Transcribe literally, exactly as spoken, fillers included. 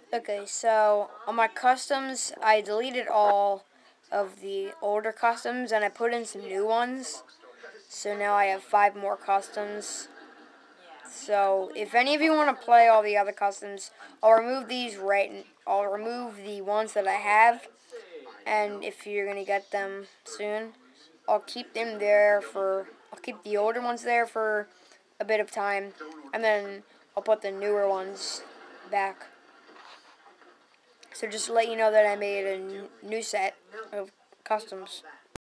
Okay, so on my customs, I deleted all of the older customs and I put in some new ones. So now I have five more customs. So if any of you want to play all the other customs, I'll remove these right. I'll remove the ones that I have, and if you're gonna get them soon, I'll keep them there for. I'll keep the older ones there for a bit of time, and then I'll put the newer ones back. So just to let you know that I made a new set of customs.